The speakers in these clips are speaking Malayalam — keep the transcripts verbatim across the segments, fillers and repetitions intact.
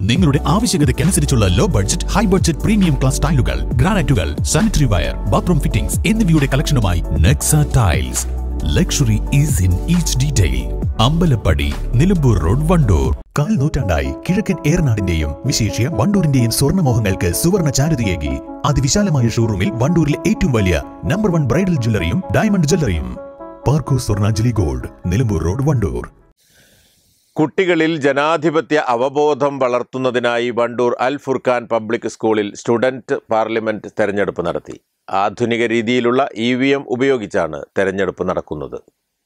നിങ്ങളുടെ ആവശ്യകതയ്ക്കനുസരിച്ചുള്ള low budget, high budget premium class ടൈലുകൾ, ഗ്രാനൈറ്റുകൾ, സാനിറ്ററി വയർ, ബാത്റൂം ഫിറ്റിംഗ്സ് എന്നിവയുടെ കളക്ഷനുമായി Nexa tiles. Luxury is in each detail. Ambalappadi, Nilambur road, Wandoor. കാൽ നൂറ്റാണ്ടായി കിഴക്കൻ ഏറനാടിന്റെയും വിശേഷ്യ വണ്ടൂരിന്റെയും സ്വർണ്ണമോഹങ്ങൾക്ക് സുവർണ ചാരുതയേകി അതിവിശാലമായ ഷോറൂമിൽ വണ്ടൂരിലെ ഏറ്റവും വലിയ നമ്പർ വൺ ബ്രൈഡൽ ജ്വല്ലറിയും ഡയമണ്ട് ജ്വല്ലറിയും. പാർക്കോ സ്വർണ്ണാഞ്ജലി ഗോൾഡ്, നിലമ്പൂർ റോഡ്, വണ്ടൂർ. കുട്ടികളിൽ ജനാധിപത്യ അവബോധം വളർത്തുന്നതിനായി വണ്ടൂർ അൽ ഫുർഖാൻ പബ്ലിക് സ്കൂളിൽ സ്റ്റുഡന്റ് പാർലമെന്റ് തെരഞ്ഞെടുപ്പ് നടത്തി. ആധുനിക രീതിയിലുള്ള ഇ വി എം ഉപയോഗിച്ചാണ് തെരഞ്ഞെടുപ്പ് നടക്കുന്നത്.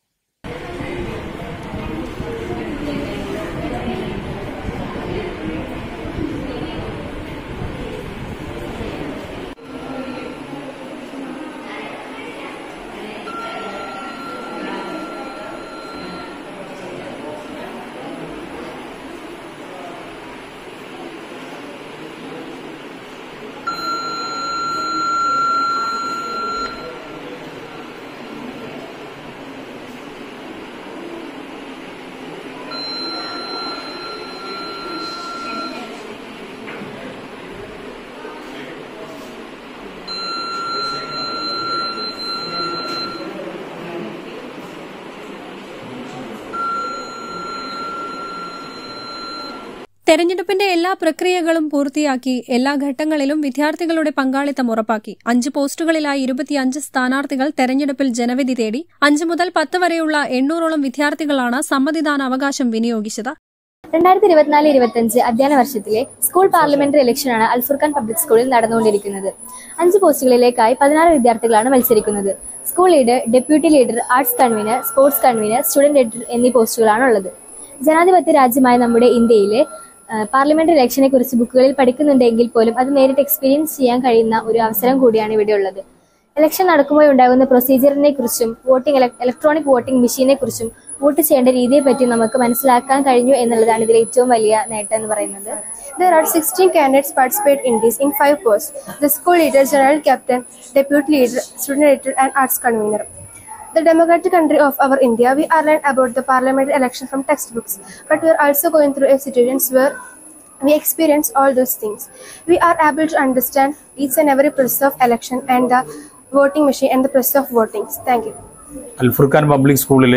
തെരഞ്ഞെടുപ്പിന്റെ എല്ലാ പ്രക്രിയകളും പൂർത്തിയാക്കി എല്ലാ ഘട്ടങ്ങളിലും വിദ്യാർത്ഥികളുടെ പങ്കാളിത്തം ഉറപ്പാക്കി. അഞ്ച് പോസ്റ്റുകളിലായി ഇരുപത്തിയഞ്ച് സ്ഥാനാർത്ഥികൾ തെരഞ്ഞെടുപ്പിൽ ജനവിധി തേടി. അഞ്ച് മുതൽ പത്ത് വരെയുള്ള എണ്ണൂറോളം വിദ്യാർത്ഥികളാണ് സമ്മതിദാന അവകാശം വിനിയോഗിച്ചത്. രണ്ടായിരത്തി ഇരുപത്തിനാല് ഇരുപത്തിയഞ്ച് അധ്യയന വർഷത്തിലെ സ്കൂൾ പാർലമെന്ററി ഇലക്ഷനാണ് അൽ ഫുർഖാൻ പബ്ലിക് സ്കൂളിൽ നടന്നുകൊണ്ടിരിക്കുന്നത്. അഞ്ച് പോസ്റ്റുകളിലേക്കായി പതിനാറ് വിദ്യാർത്ഥികളാണ് മത്സരിക്കുന്നത്. School leader, deputy leader, arts convener, sports convener, student editor എന്നീ പോസ്റ്റുകളാണുള്ളത്. ജനാധിപത്യ രാജ്യമായ നമ്മുടെ ഇന്ത്യയിലെ പാർലമെന്ററി ഇലക്ഷനെ കുറിച്ച് ബുക്കുകളിൽ പഠിക്കുന്നുണ്ടെങ്കിൽ പോലും അത് നേരിട്ട് എക്സ്പീരിയൻസ് ചെയ്യാൻ കഴിയുന്ന ഒരു അവസരം കൂടിയാണ് ഇവിടെ ഉള്ളത്. ഇലക്ഷൻ നടക്കുമ്പോൾ ഉണ്ടാകുന്ന പ്രൊസീജിയറിനെ കുറിച്ചും വോട്ടിംഗ് ഇലക്ട്രോണിക് വോട്ടിംഗ് മെഷീനെ കുറിച്ചും വോട്ട് ചെയ്യേണ്ട രീതിയെ പറ്റി നമുക്ക് മനസ്സിലാക്കാൻ കഴിഞ്ഞു എന്നുള്ളതാണ് ഇതിലെ ഏറ്റവും വലിയ നേട്ടം എന്ന് പറയുന്നത്. There are sixteen candidates participate in this in five posts: the school leader, general captain, deputy leader, student editor, and arts convener. The democratic country of our India, we are learning about the parliamentary election from textbooks, but we are also going through a situations where we experience all those things. We are able to understand each and every process of election and the voting machine and the process of voting. Thank you. Al Furqan public സ്കൂളിൽ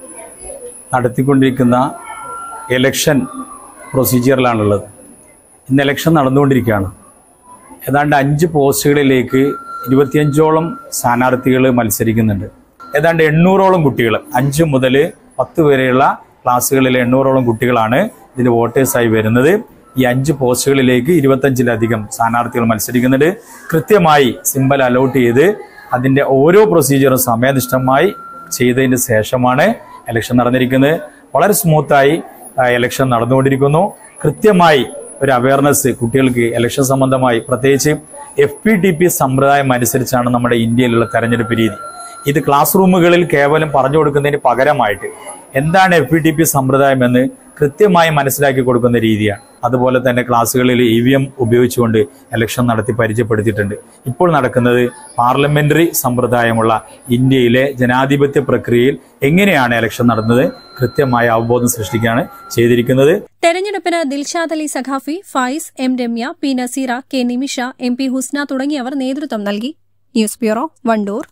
നടത്തിക്കൊണ്ടിരിക്കുന്ന എലക്ഷൻ പ്രൊസീജിയറിലാണുള്ളത്. ഇന്ന് എലക്ഷൻ നടന്നുകൊണ്ടിരിക്കുകയാണ്. ഏതാണ്ട് അഞ്ച് പോസ്റ്റുകളിലേക്ക് ഇരുപത്തിയഞ്ചോളം സ്ഥാനാർത്ഥികൾ മത്സരിക്കുന്നുണ്ട്. ഏതാണ്ട് എണ്ണൂറോളം കുട്ടികൾ, അഞ്ച് മുതൽ പത്ത് വരെയുള്ള ക്ലാസ്സുകളിലെ എണ്ണൂറോളം കുട്ടികളാണ് ഇതിൽ വോട്ടേഴ്സായി വരുന്നത്. ഈ അഞ്ച് പോസ്റ്റുകളിലേക്ക് ഇരുപത്തഞ്ചിലധികം സ്ഥാനാർത്ഥികൾ മത്സരിക്കുന്നുണ്ട്. കൃത്യമായി സിമ്പൽ അലോട്ട് ചെയ്ത് അതിൻ്റെ ഓരോ പ്രൊസീജിയറും സമയനിഷ്ഠമായി ചെയ്തതിന് ശേഷമാണ് എലക്ഷൻ നടന്നിരിക്കുന്നത്. വളരെ സ്മൂത്തായി എലക്ഷൻ നടന്നുകൊണ്ടിരിക്കുന്നു. കൃത്യമായി ഒരു അവയർനെസ് കുട്ടികൾക്ക് എലക്ഷൻ സംബന്ധമായി, പ്രത്യേകിച്ച് എഫ് പി ടി പി സമ്പ്രദായം അനുസരിച്ചാണ് നമ്മുടെ ഇന്ത്യയിലുള്ള തെരഞ്ഞെടുപ്പ് രീതി. ഇത് ക്ലാസ് റൂമുകളിൽ കേവലം പറഞ്ഞു കൊടുക്കുന്നതിന് പകരമായിട്ട് എന്താണ് എഫ് പി ടി പി സമ്പ്രദായം എന്ന് കൃത്യമായി മനസ്സിലാക്കി കൊടുക്കുന്ന രീതിയാണ്. അതുപോലെ തന്നെ ക്ലാസ്സുകളിൽ ഇ വി എം ഉപയോഗിച്ചുകൊണ്ട് എലക്ഷൻ നടത്തി പരിചയപ്പെടുത്തിയിട്ടുണ്ട്. ഇപ്പോൾ നടക്കുന്നത് പാർലമെന്ററി സമ്പ്രദായമുള്ള ഇന്ത്യയിലെ ജനാധിപത്യ പ്രക്രിയയിൽ എങ്ങനെയാണ് എലക്ഷൻ നടന്നത് കൃത്യമായ അവബോധം സൃഷ്ടിക്കുകയാണ് ചെയ്തിരിക്കുന്നത്. തെരഞ്ഞെടുപ്പിന് Dilshad Ali Saqafi, Fayis, M Ramya, P Naseera, K Nimisha, M P Husna തുടങ്ങിയവർ നേതൃത്വം നൽകി. News bureau, Wandoor.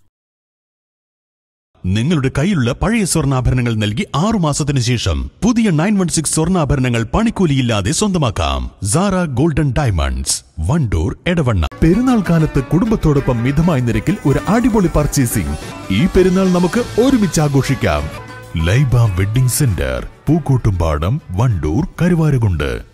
നിങ്ങളുടെ കയ്യിലുള്ള പഴയ സ്വർണ്ണാഭരണങ്ങൾ നൽകി ആറുമാസത്തിനു ശേഷം പുതിയ നയൻ വൺ സിക്സ് സ്വർണ്ണാഭരണങ്ങൾ പണിക്കൂലിയില്ലാതെ സ്വന്തമാക്കാം. Sara golden diamonds, Wandoor, Edavanna. പെരുന്നാൾ കാലത്ത് കുടുംബത്തോടൊപ്പം മിതമായ നിരക്കിൽ ഒരു അടിപൊളി പർച്ചേസിംഗ്. ഈ പെരുന്നാൾ നമുക്ക് ഒരുമിച്ച് ആഘോഷിക്കാം. Laiba wedding centre, Pookkottumpadam, Wandoor, Karuvarakundu.